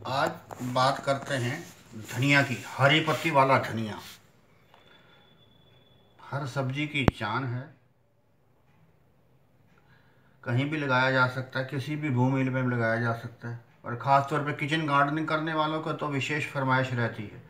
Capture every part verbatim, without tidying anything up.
आज बात करते हैं धनिया की। हरी पत्ती वाला धनिया हर सब्जी की जान है। कहीं भी लगाया जा सकता है, किसी भी भूमि में लगाया जा सकता है, और ख़ास तौर पे किचन गार्डनिंग करने वालों को तो विशेष फरमाइश रहती है।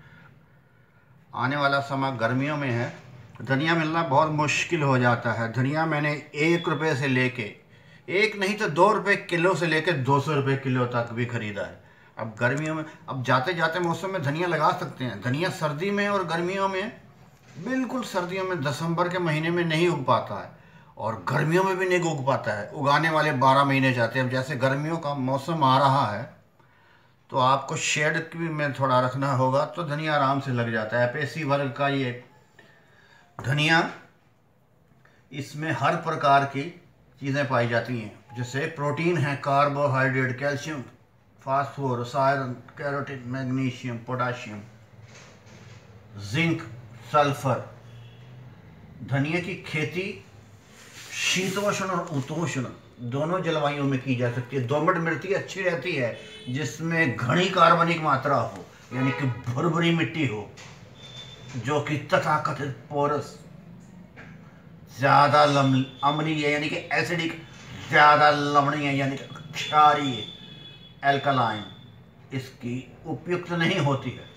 आने वाला समय गर्मियों में है, धनिया मिलना बहुत मुश्किल हो जाता है। धनिया मैंने एक रुपये से लेके एक नहीं तो दो रुपये किलो से लेकर दो सौ रुपये किलो तक भी ख़रीदा है। अब गर्मियों में, अब जाते जाते मौसम में धनिया लगा सकते हैं। धनिया सर्दी में और गर्मियों में, बिल्कुल सर्दियों में दिसंबर के महीने में नहीं उग पाता है, और गर्मियों में भी नहीं उग पाता है। उगाने वाले बारह महीने जाते हैं। अब जैसे गर्मियों का मौसम आ रहा है तो आपको शेड की में थोड़ा रखना होगा तो धनिया आराम से लग जाता है। एपेसी वर्ग का ये धनिया, इसमें हर प्रकार की चीज़ें पाई जाती हैं, जैसे प्रोटीन है, carbohydrate, calcium, phosphorus, iron, carotene, magnesium, potassium, zinc, sulphur. धनिया की खेती शीतोष्ण और उपोष्ण दोनों जलवायु में की जा सकती है। दोमट मिट्टी अच्छी रहती है जिसमें घनी कार्बनिक मात्रा हो, यानी कि भुरभुरी मिट्टी हो, जो कि तथाकथित पोरस, ज़्यादा अम्लीय है यानी कि एसिडिक, ज़्यादा लवणीय है यानी कि क्षारीय, एल्कलाइन, इसकी उपयुक्त नहीं होती है।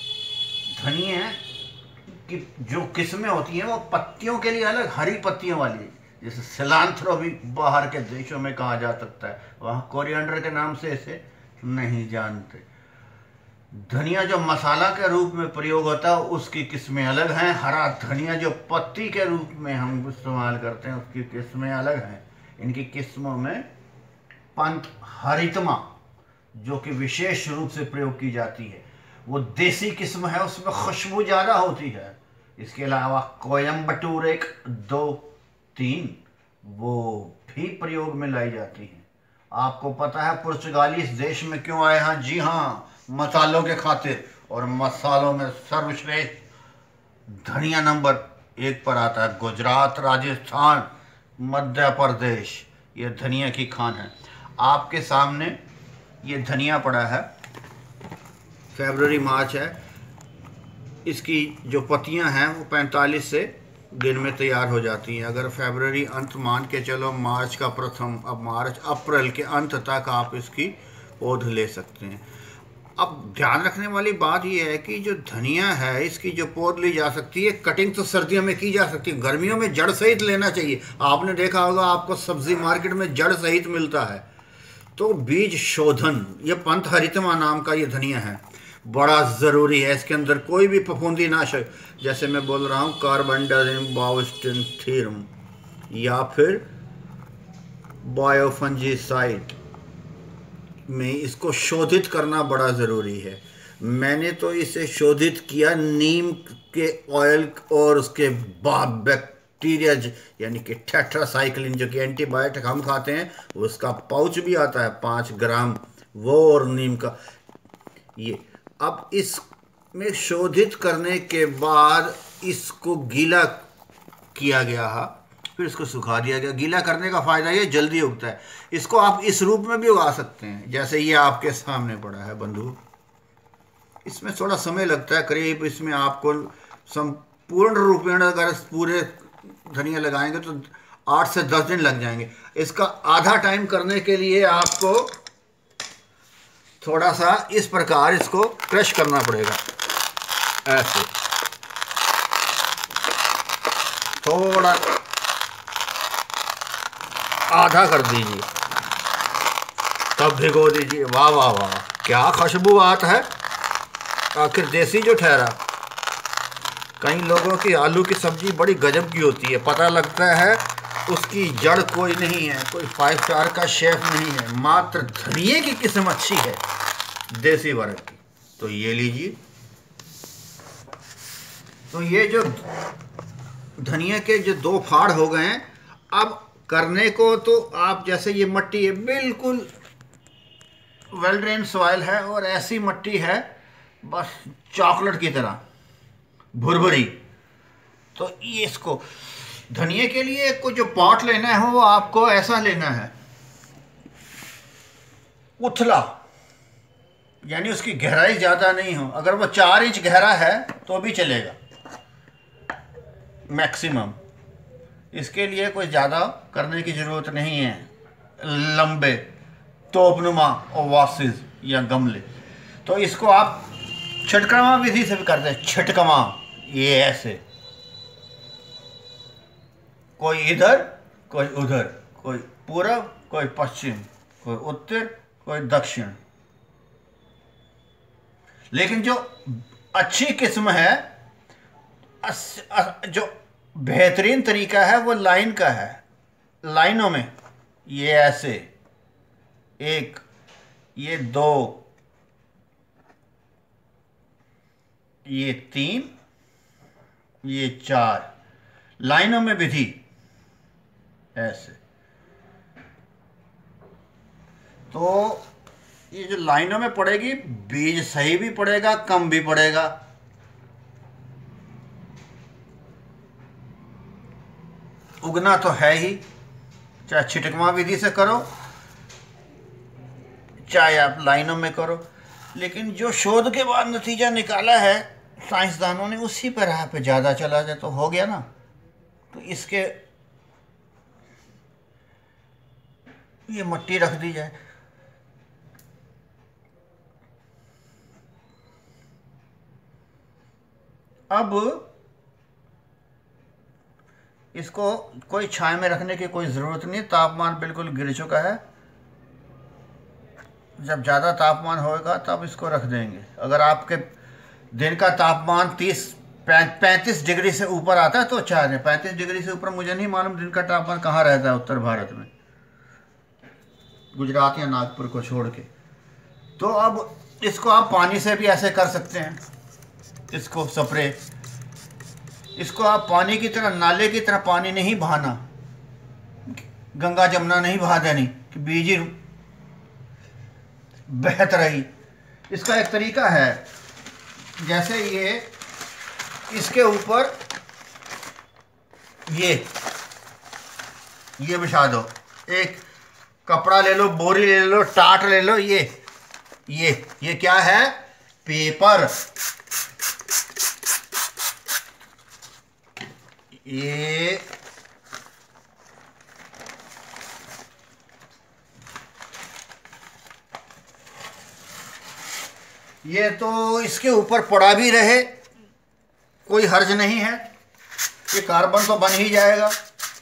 धनिया की जो किस्में होती हैं वो पत्तियों के लिए अलग, हरी पत्तियों वाली, जैसे सिलांथ्रो भी बाहर के देशों में कहा जा सकता है, वहाँ कोरिएंडर के नाम से इसे नहीं जानते। धनिया जो मसाला के रूप में प्रयोग होता है उसकी किस्में अलग हैं। हरा धनिया जो पत्ती के रूप में हम इस्तेमाल करते हैं उसकी किस्में अलग हैं। इनकी किस्मों में पंथ हरितमा, जो कि विशेष रूप से प्रयोग की जाती है, वो देसी किस्म है, उसमें खुशबू ज़्यादा होती है। इसके अलावा कोयम्बटूर एक दो तीन वो भी प्रयोग में लाई जाती है। आपको पता है पुर्तगाली इस देश में क्यों आए हैं? जी हाँ, मसालों के खातिर, और मसालों में सर्वश्रेष्ठ धनिया नंबर एक पर आता है। गुजरात, राजस्थान, मध्य प्रदेश, ये धनिया की खान है। आपके सामने ये धनिया पड़ा है, फरवरी मार्च है। इसकी जो पत्तियां हैं वो पैंतालीस से दिन में तैयार हो जाती हैं। अगर फरवरी अंत मान के चलो, मार्च का प्रथम, अब मार्च अप्रैल के अंत तक आप इसकी पौध ले सकते हैं। अब ध्यान रखने वाली बात यह है कि जो धनिया है इसकी जो पौध ली जा सकती है, कटिंग तो सर्दियों में की जा सकती है, गर्मियों में जड़ सहित लेना चाहिए। आपने देखा होगा आपको सब्जी मार्केट में जड़ सहित मिलता है। तो बीज शोधन, ये पंथ हरितमा नाम का ये धनिया है, बड़ा ज़रूरी है। इसके अंदर कोई भी फफूंदी नाशक, जैसे मैं बोल रहा हूँ कार्बेंडाजिम, बाउस्टिन, थीरम या फिर बायोफंजीसाइड में इसको शोधित करना बड़ा ज़रूरी है। मैंने तो इसे शोधित किया नीम के ऑयल और उसके बाद बैक्टीरिया यानी कि टेट्रासाइक्लिन, जो कि एंटीबायोटिक हम खाते हैं, उसका पाउच भी आता है पाँच ग्राम, वो और नीम का ये। अब इसमें शोधित करने के बाद इसको गीला किया गया है, फिर इसको सुखा दिया गया। गीला करने का फ़ायदा ये जल्दी उगता है। इसको आप इस रूप में भी उगा सकते हैं, जैसे ये आपके सामने पड़ा है बंधु। इसमें थोड़ा समय लगता है, करीब इसमें आपको संपूर्ण रूपेण अगर पूरे धनिया लगाएंगे तो आठ से दस दिन लग जाएंगे। इसका आधा टाइम करने के लिए आपको थोड़ा सा इस प्रकार इसको क्रश करना पड़ेगा, ऐसे थोड़ा आधा कर दीजिए, तब भिगो दीजिए। वाह वाह वाह, क्या खुशबू आती है। आखिर देसी जो ठहरा। कई लोगों की आलू की सब्जी बड़ी गजब की होती है, पता लगता है उसकी जड़ कोई नहीं है, कोई फाइव स्टार का शेफ नहीं है, मात्र धनिये की किस्म अच्छी है, देसी वर्ग की। तो ये लीजिए। तो ये जो धनिया के जो दो फाड़ हो गए हैं, अब करने को तो आप, जैसे ये मट्टी है बिल्कुल वेल ड्रेन सॉइल है, और ऐसी मट्टी है बस चॉकलेट की तरह भुरभुरी। तो ये इसको धनिया के लिए को जो पॉट लेना है वो आपको ऐसा लेना है, उथला, यानी उसकी गहराई ज़्यादा नहीं हो। अगर वो चार इंच गहरा है तो भी चलेगा मैक्सिमम। इसके लिए कोई ज़्यादा करने की ज़रूरत नहीं है। लंबे तोपनुमा ओवासिस या गमले, तो इसको आप छिटकमा विधि से भी करते हैं। छिटकमा, ये ऐसे, कोई इधर कोई उधर, कोई पूर्व कोई पश्चिम, कोई उत्तर कोई दक्षिण। लेकिन जो अच्छी किस्म है, अस, अस, जो बेहतरीन तरीका है वो लाइन का है। लाइनों में ये ऐसे, एक, ये दो, ये तीन, ये चार, लाइनों में विधि ऐसे। तो ये जो लाइनों में पड़ेगी, बीज सही भी पड़ेगा, कम भी पड़ेगा। उगना तो है ही, चाहे छिटकमा विधि से करो चाहे आप लाइनों में करो। लेकिन जो शोध के बाद नतीजा निकाला है साइंसदानों ने, उसी पर राह पे ज़्यादा चला जाए तो हो गया ना। तो इसके ये मट्टी रख दी जाए। अब इसको कोई छाया में रखने की कोई ज़रूरत नहीं, तापमान बिल्कुल गिर चुका है। जब ज़्यादा तापमान होगा तब इसको रख देंगे। अगर आपके दिन का तापमान तीस पैंतीस डिग्री से ऊपर आता है तो अच्छा है। पैंतीस डिग्री से ऊपर मुझे नहीं मालूम दिन का तापमान कहाँ रहता है उत्तर भारत में, गुजरात या नागपुर को छोड़ के। तो अब इसको आप पानी से भी ऐसे कर सकते हैं। इसको स्प्रे, इसको आप पानी की तरह, नाले की तरह पानी नहीं बहाना, गंगा जमुना नहीं बहा देनी कि बीजी बहत रही। इसका एक तरीका है, जैसे ये इसके ऊपर ये ये बिछा दो, एक कपड़ा ले लो, बोरी ले लो, टाट ले लो, ये ये ये क्या है? पेपर। ये ये तो इसके ऊपर पड़ा भी रहे कोई हर्ज नहीं है, ये कार्बन तो बन ही जाएगा।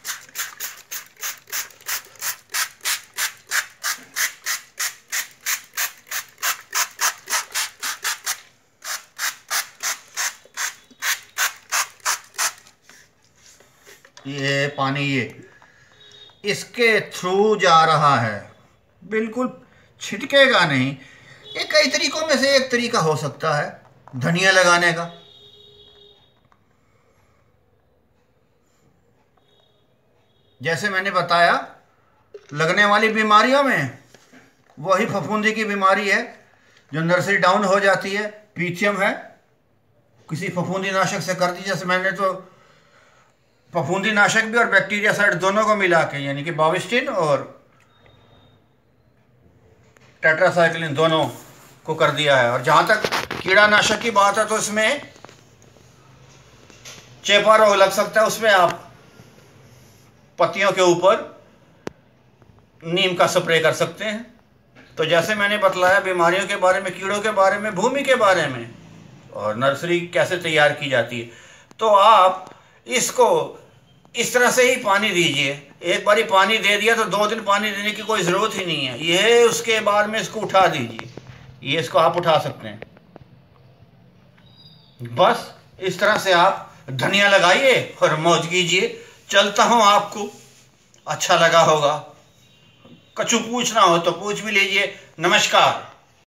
ये पानी ये इसके थ्रू जा रहा है, बिल्कुल छिटकेगा नहीं। ये कई तरीकों में से एक तरीका हो सकता है धनिया लगाने का। जैसे मैंने बताया, लगने वाली बीमारियों में वही फफूंदी की बीमारी है जो नर्सरी डाउन हो जाती है, पीथियम है, किसी फफूंदी नाशक से कर दी। जैसे मैंने तो फफूंदी नाशक भी और बैक्टीरिया साइड दोनों को मिला के, यानी कि बाविस्टिन और टेट्रासाइक्लिन दोनों को कर दिया है। और जहाँ तक कीड़ा नाशक की बात है तो इसमें चेपा रोग लग सकता है, उसमें आप पत्तियों के ऊपर नीम का स्प्रे कर सकते हैं। तो जैसे मैंने बतलाया बीमारियों के बारे में, कीड़ों के बारे में, भूमि के बारे में और नर्सरी कैसे तैयार की जाती है, तो आप इसको इस तरह से ही पानी दीजिए। एक बारी पानी दे दिया तो दो दिन पानी देने की कोई ज़रूरत ही नहीं है। ये उसके बाद में इसको उठा दीजिए, ये इसको आप उठा सकते हैं। बस इस तरह से आप धनिया लगाइए और मौज कीजिए। चलता हूँ, आपको अच्छा लगा होगा। कछु पूछना हो तो पूछ भी लीजिए। नमस्कार।